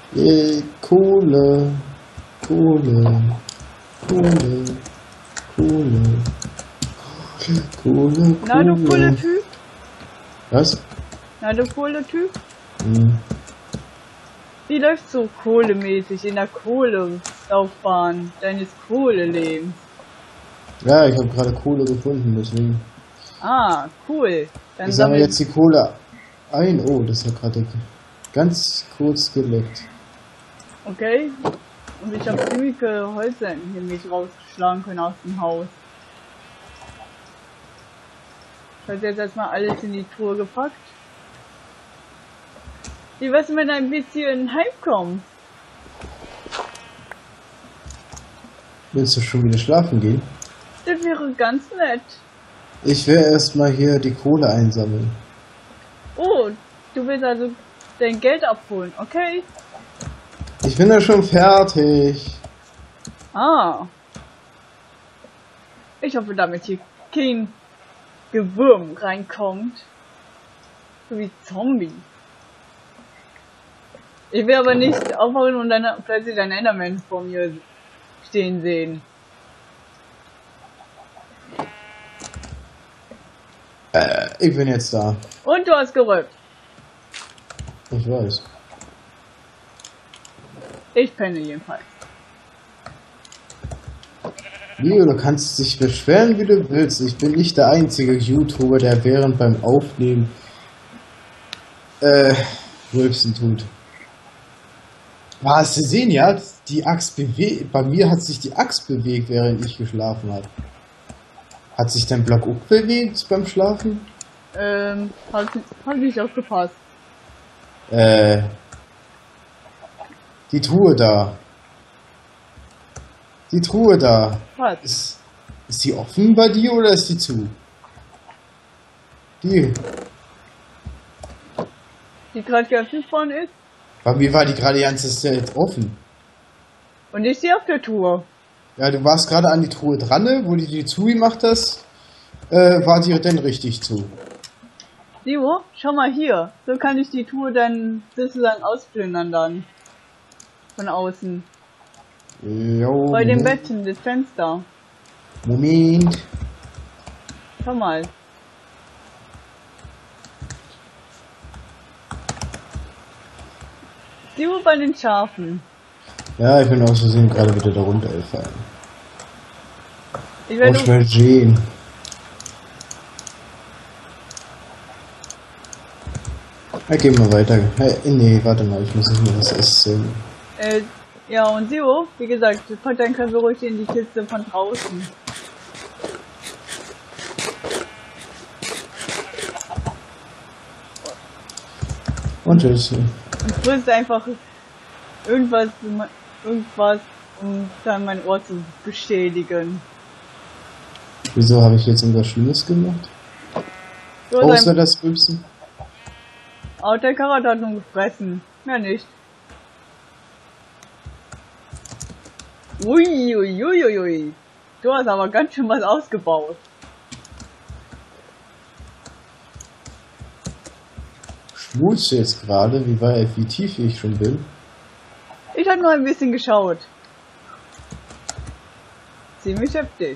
Kohle, Kohle, Kohle, Kohle, Kohle, Na du Kohle. Kohle-Typ? Was? Na du Kohle-Typ? Hm. Wie läuft's so kohlemäßig in der Kohlelaufbahn deines Kohlelebens? Ja, ich habe gerade Kohle gefunden, deswegen. Ah, cool. Dann Ich sammle sammel. jetzt die Kohle ein. Oh, das hat gerade ganz kurz geleckt. Okay. Und ich habe ziemlich viele Holzenden hier mich rausgeschlagen können aus dem Haus. Ich habe jetzt erstmal alles in die Truhe gepackt. Wie wär's, wenn ein bisschen heimkommen? Willst du schon wieder schlafen gehen? Das wäre ganz nett. Ich will erstmal hier die Kohle einsammeln. Oh, du willst also dein Geld abholen, okay? Ich bin ja schon fertig. Ah. Ich hoffe, damit hier kein Gewürm reinkommt. So wie Zombie. Ich will aber nicht aufwachen und dann plötzlich ein Enderman vor mir stehen sehen. Ich bin jetzt da. Und du hast gerückt. Ich weiß. Ich penne jedenfalls. Leo, du kannst dich beschweren, wie du willst. Ich bin nicht der einzige YouTuber, der während beim Aufnehmen Rülpsen tut. Hast du gesehen, ja? Die Axt bewegt. Bei mir hat sich die Axt bewegt, während ich geschlafen habe. Hat sich dein Block auch bewegt beim Schlafen? Hat nicht aufgepasst. Die Truhe da. Die Truhe da. Was? Ist die offen bei dir oder ist die zu? Die gerade geöffnet worden ist. Bei mir war die gerade die ganze Zeit offen. Und ich stehe auf der Tour. Ja, du warst gerade an die Truhe dran, ne? Wo du die zugemacht hast, war die denn richtig zu. Leo, schau mal hier. So kann ich die Tour dann sozusagen ausplündern dann. Von außen. Jo, Bei dem Betten, das Fenster. Moment. Schau mal. Leo bei den Schafen. Ja, ich bin aus Versehen gerade wieder da runtergefallen. Ich Oh, werde schnell gehen. Ja, gehen wir weiter. Hey, nee, warte mal, ich muss nicht mehr was essen. ja, und Leo, wie gesagt, dann können wir ruhig in die Kiste von draußen. Und tschüss. Und frisst einfach irgendwas, um dann mein Ohr zu beschädigen. Wieso habe ich jetzt irgendwas Schlimmes gemacht? Außer das Rübsen? Oh, der Karat hat nun gefressen. Mehr nicht. Ui. Du hast aber ganz schön was ausgebaut. Schmulst du jetzt gerade, wie tief ich schon bin? Ich habe nur ein bisschen geschaut. Ziemlich heftig.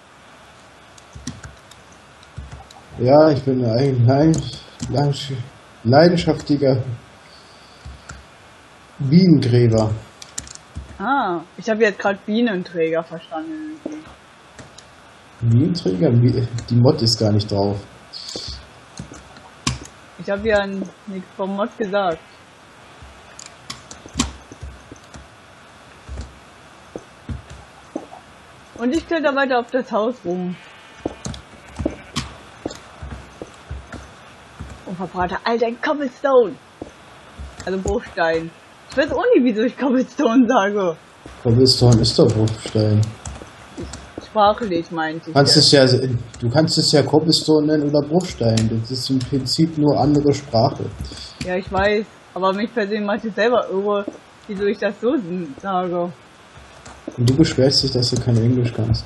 Ja, ich bin ein leidenschaftlicher Bienengräber. Ah, ich habe jetzt gerade Bienenträger verstanden. Bienenträger? Die Mod ist gar nicht drauf. Ich habe ja nichts vom Mod gesagt. Und ich kletter weiter auf das Haus rum. Und verbrate all dein Cobblestone. Also Bruchstein. Ich weiß auch nicht, wieso ich Cobblestone sage. Cobblestone ist doch Bruchstein. Sprachlich meinte ich. Du kannst es ja Cobblestone nennen oder Bruchstein. Das ist im Prinzip nur andere Sprache. Ja, ich weiß. Aber mich persönlich macht es selber irre, wieso ich das so sage. Und du beschwerst dich, dass du kein Englisch kannst.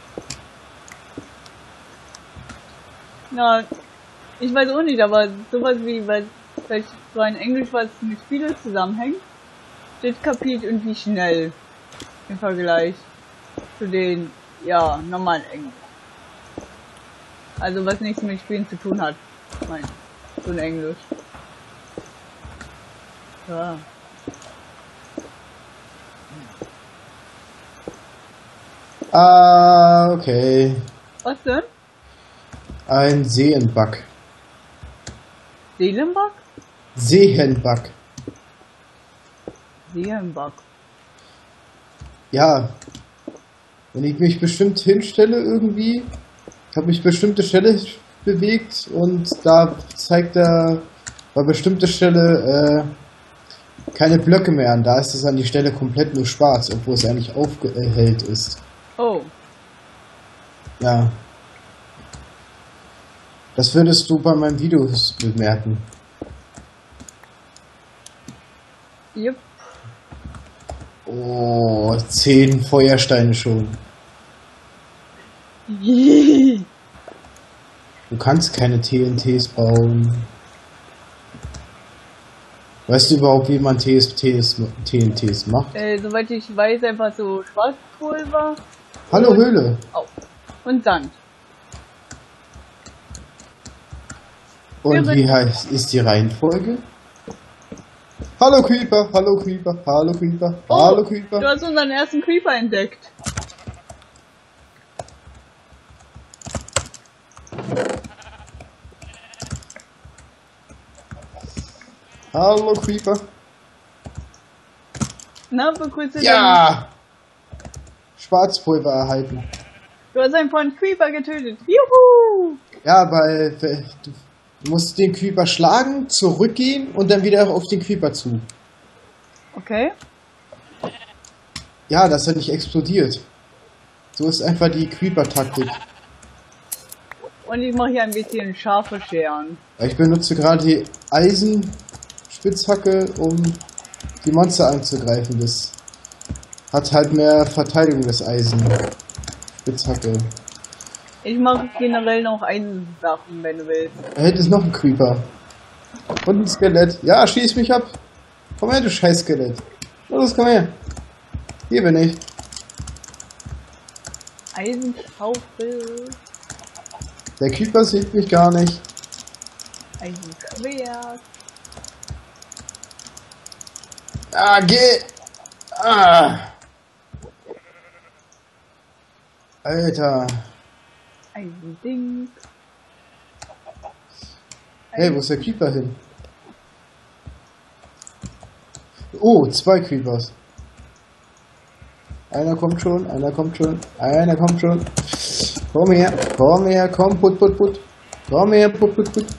Na, ich weiß auch nicht, aber sowas wie, weil so ein Englisch, was mit Spiele zusammenhängt, das kapiert irgendwie schnell im Vergleich zu den, ja, normalen Englisch. Also was nichts mit Spielen zu tun hat. Mein, so ein Englisch. Ja. Ah, okay. Was denn? Ein Seenbug. Seelenbug? Seenbug. Seelenbug. Ja. Wenn ich mich bestimmt hinstelle irgendwie, habe mich bestimmte Stelle bewegt und da zeigt er bei bestimmter Stelle keine Blöcke mehr an. Da ist es an die Stelle komplett nur schwarz, obwohl es eigentlich aufgehellt ist. Oh. Ja. Das würdest du bei meinen Videos bemerken. Jupp. Oh, 10 Feuersteine schon. Du kannst keine TNTs bauen. Weißt du überhaupt, wie man TNTs macht? Soweit ich weiß, einfach so Schwarzpulver. Hallo Höhle. Oh. Und Sand. Und wie ist die Reihenfolge? Hallo Creeper, hallo Creeper, hallo Creeper, hallo Creeper. Du hast unseren ersten Creeper entdeckt. Hallo Creeper. Na, begrüße Ja! Schwarzpulver erhalten. Du hast einen von Creeper getötet. Juhu! Ja, weil du musst den Creeper schlagen, zurückgehen und dann wieder auf den Creeper zu. Okay. Ja, dass er nicht explodiert. So ist einfach die Creeper-Taktik. Und ich mache hier ein bisschen scharfe Scheren. Ich benutze gerade die Eisenspitzhacke, um die Monster anzugreifen. Das hat halt mehr Verteidigung, das Eisenspitzhacke. Ich mache generell noch Eisensachen, wenn du willst. Da hinten ist noch ein Creeper. Und ein Skelett. Ja, schieß mich ab. Komm her, du scheiß Skelett. Los, komm her. Hier bin ich. Eisenschaufel. Der Creeper sieht mich gar nicht. Eisenschwert. Ah, geh! Ah! Alter. Eisending. Hey, wo ist der Creeper hin? Oh, 2 Creepers. Einer kommt schon, einer kommt schon, einer kommt schon. Komm her, komm, put. Komm her, put.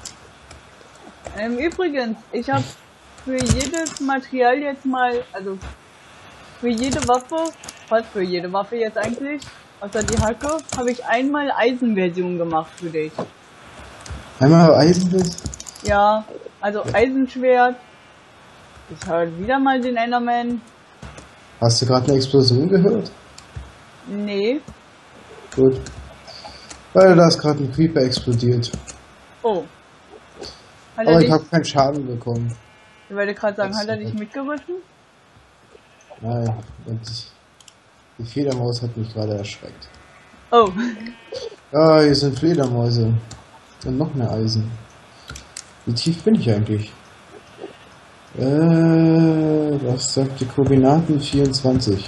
Übrigens, ich habe für jedes Material jetzt mal, also für jede Waffe, fast für jede Waffe jetzt eigentlich, außer die Hacke, habe ich einmal Eisenversion gemacht für dich. Einmal Eisenbiss? Ja, also Eisenschwert. Ich höre wieder mal den Enderman. Hast du gerade eine Explosion gehört? Nee. Gut. Weil da ist gerade ein Creeper explodiert. Oh. Hat Aber er ich dich, habe keinen Schaden bekommen. ich wollte gerade sagen, hat er dich mitgerissen? Nein, und die Fledermaus hat mich gerade erschreckt. Oh. Ah, hier sind Fledermäuse. Und noch mehr Eisen. Wie tief bin ich eigentlich? Was sagt die Koordinaten? 24.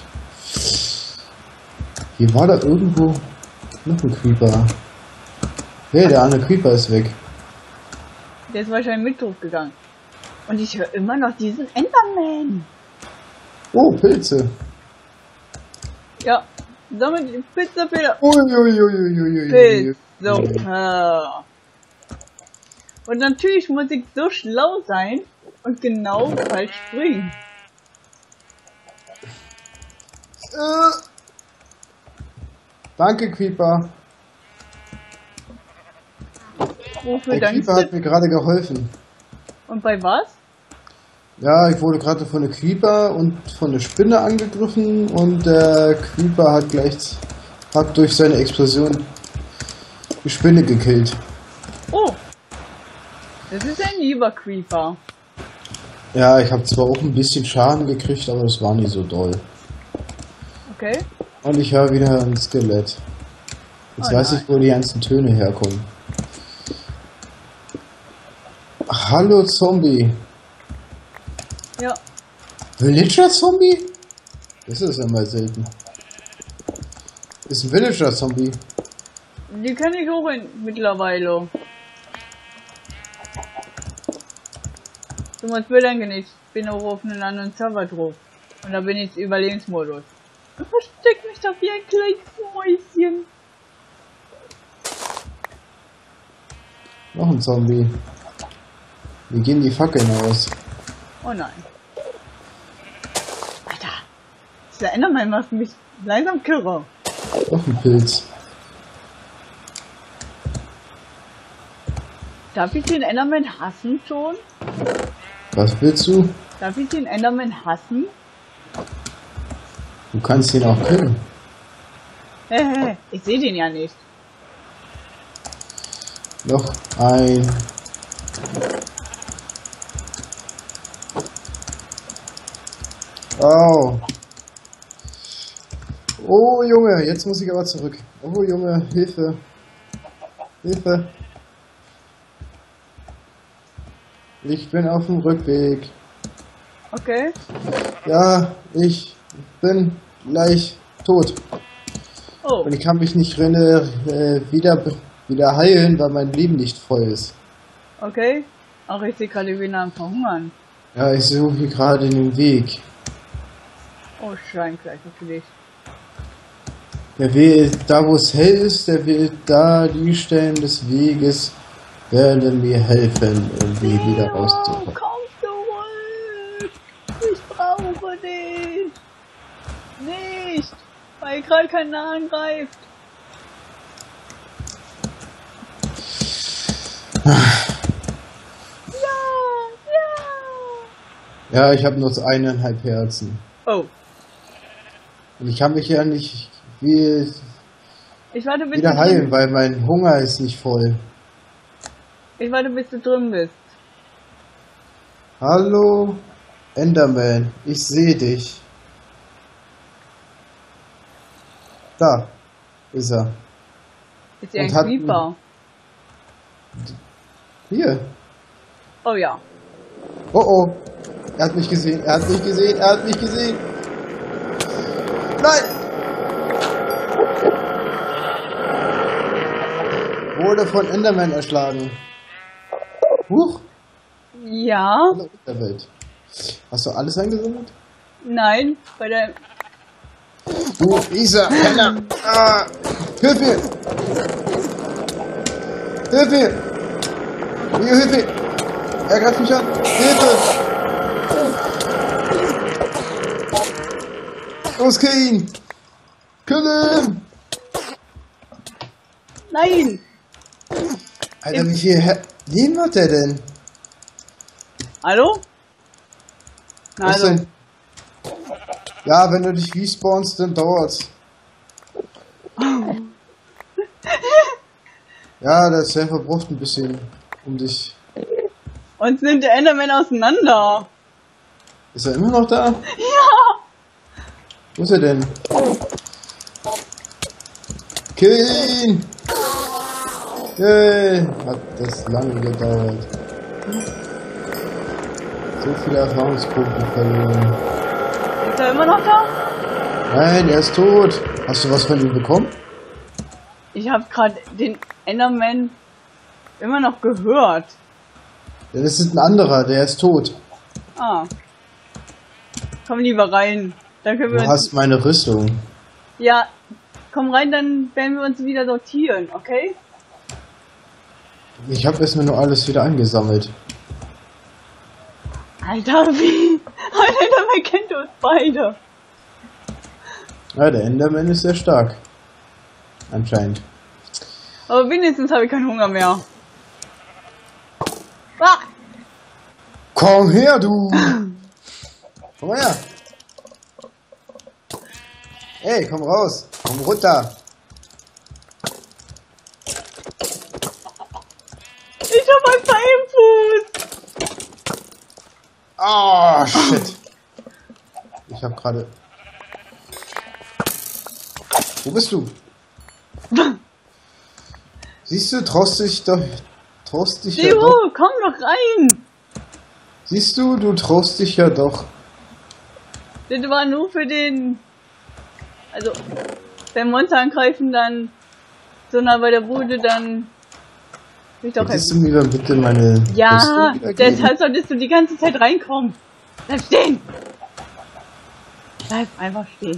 Hier war da irgendwo noch ein Creeper. Hey, der andere Creeper ist weg. Der ist wahrscheinlich mit hochgegangen. Und ich höre immer noch diesen Enderman. Oh, Pilze. Ja. Sammelt die Pizza-Feder. Uiuiuiuiui. Pilz. So. Und natürlich muss ich so schlau sein und genau falsch springen. Danke, Creeper. Wofür Der dankst Creeper hat du? mir gerade geholfen. Und bei was? Ja, ich wurde gerade von einem Creeper und von einer Spinne angegriffen und der Creeper hat durch seine Explosion die Spinne gekillt. Oh. Das ist ein lieber Creeper. Ja, ich habe zwar auch ein bisschen Schaden gekriegt, aber das war nicht so doll. Okay. Und ich höre wieder ein Skelett. Jetzt Oh weiß nein. ich, wo die ganzen Töne herkommen. Hallo Zombie. Ja. Villager-Zombie? Das ist ja mal selten. Ist ein Villager-Zombie. Die kann ich auch mittlerweile. Du musst bedenken, ich bin auch auf einem anderen Server drauf. Und da bin ich im Überlebensmodus. Und versteck mich da wie ein kleines Mäuschen. Noch ein Zombie. Wie gehen die Fackeln aus? Oh nein. Alter. Dieser Enderman macht mich langsam kirre. Noch ein Pilz. Darf ich den Enderman hassen schon? Was willst du? Darf ich den Enderman hassen? Du kannst ihn auch killen. Ich sehe den ja nicht. Noch ein. Oh. Oh Junge, jetzt muss ich aber zurück. Oh Junge, Hilfe. Hilfe. Ich bin auf dem Rückweg. Okay. Ja, ich bin gleich tot. Oh. Und ich kann mich nicht wieder heilen, weil mein Leben nicht voll ist. Okay. Auch ich sehe gerade wieder am Verhungern. Ja, ich suche hier gerade den Weg. Oh, Schwein gleich natürlich. Der Weg, da wo es hell ist, der Weg, da die Stellen des Weges werden mir helfen, irgendwie wieder rauszukommen. Komm zurück! Ich brauche dich! Nicht! Weil gerade keiner angreift. Ja, ich habe nur 1,5 Herzen. Oh. Und ich kann mich ja nicht wieder Ich warte, bis du heilen, drin, weil mein Hunger ist nicht voll. ich warte, bis du drin bist. Hallo, Enderman, ich sehe dich. Da ist er. Ist ja ein Und hat Creeper. Hier. Oh ja. Oh oh. Er hat mich gesehen, er hat mich gesehen, er hat mich gesehen. Nein! Wurde von Enderman erschlagen. Huch. Ja. Hallo Unterwelt. Hast du alles eingesammelt? Nein. Bei der... Du Isa, Penner! Ah! Hilf mir! Hilf mir! Hier, hilf mir! Er greift mich an! Hilfe! Los, kill ihn! Kill ihn! Nein! Alter, wie viel Leben hat der denn? Hallo? Na, Was also, denn? Ja, wenn du dich respawnst, dann dauert's. Ja, der Server braucht ein bisschen, um dich... uns nimmt der Enderman auseinander. Ist er immer noch da? Ja! Wo ist er denn? Kill ihn! Yay! Hat das lange gedauert. So viele Erfahrungspunkte verloren. Ist er immer noch da? Nein, er ist tot. Hast du was von ihm bekommen? Ich habe gerade den Enderman immer noch gehört. Ja, das ist ein anderer, der ist tot. Ah. Komm lieber rein. Dann können wir Du uns... hast meine Rüstung. Ja, komm rein, dann werden wir uns wieder sortieren, okay? Ich habe erstmal nur alles wieder angesammelt. Alter, wie? Alter, Enderman kennt uns beide. Ja, der Enderman ist sehr stark. Anscheinend. Aber wenigstens habe ich keinen Hunger mehr. Ah! Komm her, du! Komm mal her! Hey, komm raus! Komm runter! Ich habe einen Fuß! Oh! ich habe gerade... Wo bist du? Siehst du, traust dich ja doch. Komm doch rein! Siehst du, du traust dich ja doch. Das war nur für den... Also, wenn Monster angreifen, dann so nah bei der Bude, dann... Könntest du mir bitte meine... Ja, deshalb solltest du die ganze Zeit reinkommen. Bleib stehen! Bleib einfach stehen.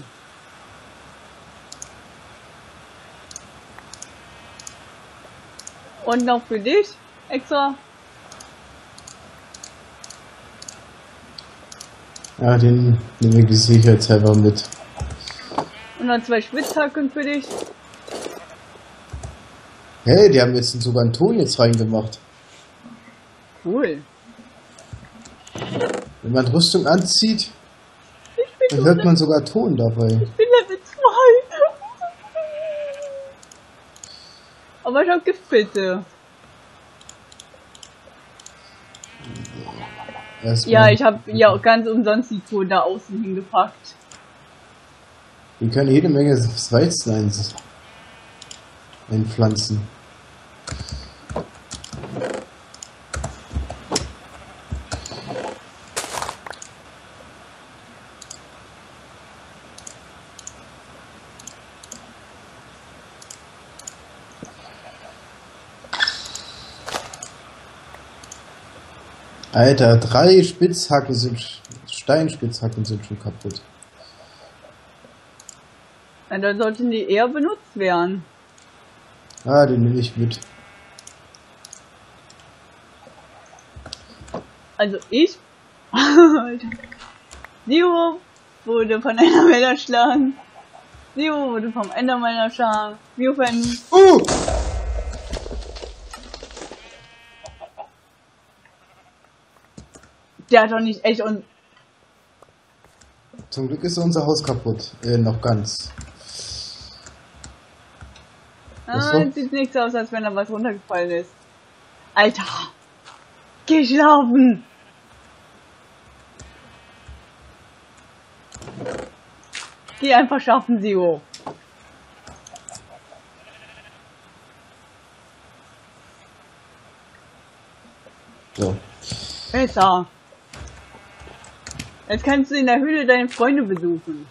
Und noch für dich extra. Ja, den nehme ich sicherheitshalber mit. Und dann 2 Spitzhacken für dich. Hey, die haben jetzt sogar einen Ton jetzt reingemacht. Cool. Wenn man Rüstung anzieht, dann hört man sogar Ton dabei. Ich bin Level 2. Aber ich hab Giftpilze. Ja, ich hab ja auch ganz umsonst die Tour da außen hingepackt. Die können jede Menge Weizen einpflanzen. Alter, 3 Spitzhacken sind... Steinspitzhacken sind schon kaputt. Ja, dann sollten die eher benutzt werden. Ah, den nehme ich mit. Also ich... Nero wurde von einer Welle erschlagen. Nero wurde vom Enderman erschlagen. Mewfen... Der hat doch nicht echt und... Zum Glück ist unser Haus kaputt. Noch ganz. Sieht nichts aus, als wenn da was runtergefallen ist. Alter! Geh schlafen! Geh einfach schlafen, Sio. So. Besser. Jetzt kannst du in der Höhle deine Freunde besuchen.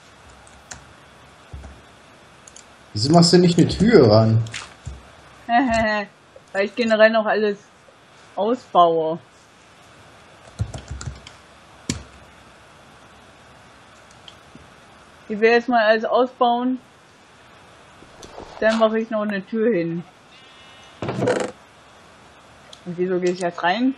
Wieso machst du nicht eine Tür ran? Weil ich generell noch alles ausbaue. Ich will jetzt mal alles ausbauen. Dann mache ich noch eine Tür hin. Und wieso gehe ich jetzt rein?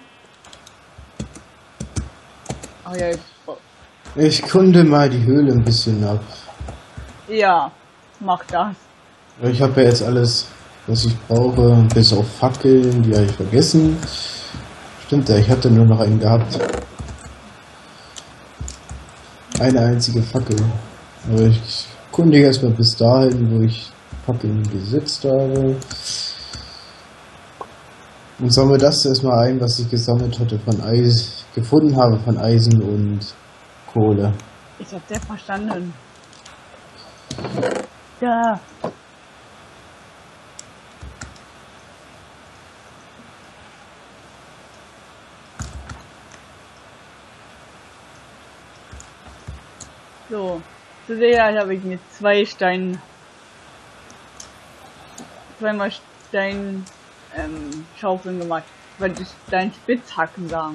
Ach ja, Ich kunde mal die Höhle ein bisschen ab. ja, mach das. Ich habe ja jetzt alles, was ich brauche, bis auf Fackeln, die habe ich vergessen. Stimmt ja, ich hatte nur noch einen gehabt. Eine einzige Fackel. Aber ich kundige erstmal bis dahin, wo ich Fackeln gesetzt habe. Und sammle das erstmal ein, was ich gesammelt hatte von Eisen, gefunden habe von Eisen und Kohle. Ich hab sehr verstanden. Ja. So, zu der habe ich mir 2 zweimal Stein Schaufeln gemacht, weil ich Steinspitzhacken sagen.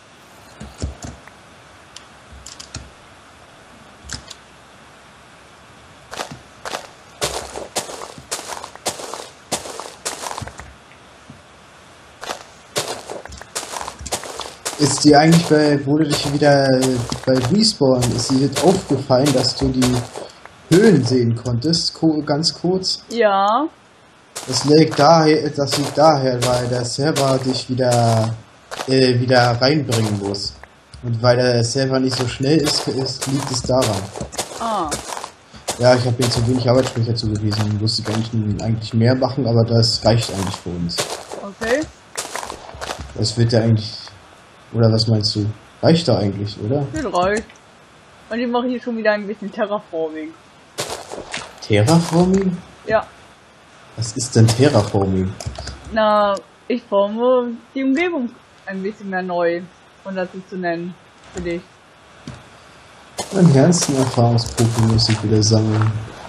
Ist dir eigentlich wurde dich wieder bei Respawn, ist dir jetzt aufgefallen, dass du die Höhlen sehen konntest, ganz kurz? Ja. Das liegt daher, weil der Server dich wieder reinbringen muss. Und weil der Server nicht so schnell ist, liegt es daran. Ah. Ja, ich habe ihm zu wenig Arbeitsspeicher zugewiesen. Ich musste eigentlich mehr machen, aber das reicht eigentlich für uns. Okay. Das wird ja eigentlich... Oder was meinst du? Reicht da eigentlich, oder? Das reicht. Und ich mache hier schon wieder ein bisschen Terraforming. Terraforming? Ja. Was ist denn Terraforming? Na, ich forme die Umgebung ein bisschen mehr neu, um das so zu nennen, für dich. Einen ernsten Erfahrungspunkt muss ich wieder sammeln.